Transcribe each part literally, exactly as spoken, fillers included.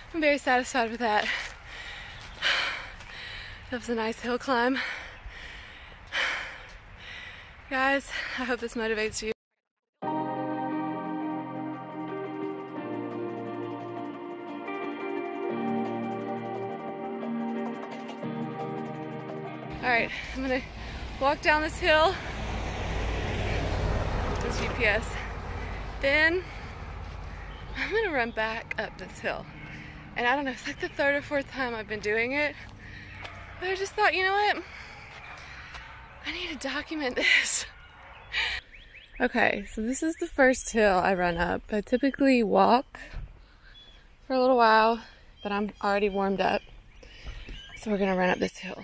I'm very satisfied with that. That was a nice hill climb. Guys, I hope this motivates you. Alright, I'm gonna walk down this hill. This G P S. Then I'm gonna run back up this hill. And I don't know, it's like the third or fourth time I've been doing it. But I just thought, you know what? I need to document this. Okay, so this is the first hill I run up. I typically walk for a little while, but I'm already warmed up. So we're gonna run up this hill.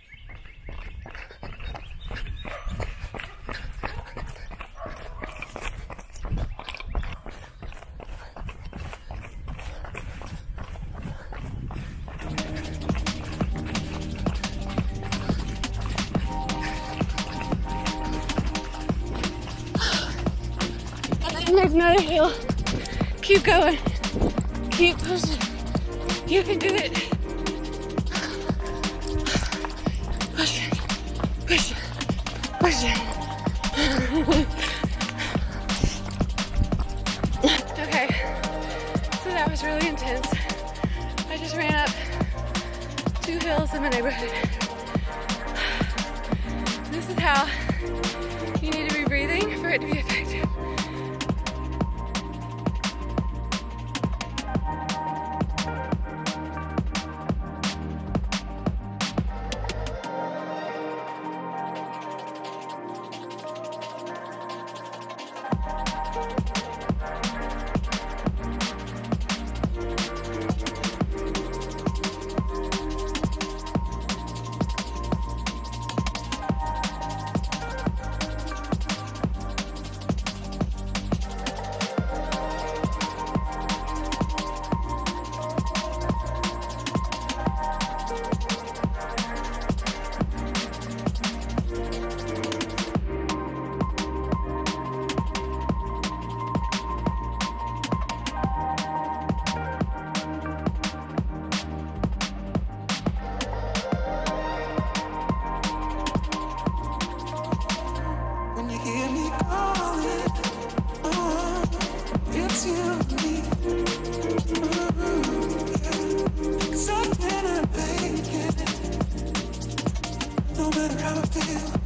And there's another hill. Keep going. Keep pushing. You can do it. Push it. Push it. Push it. Okay. So that was really intense. I just ran up two hills in my neighborhood. This is how you need to be breathing for it to be effective. No matter how I feel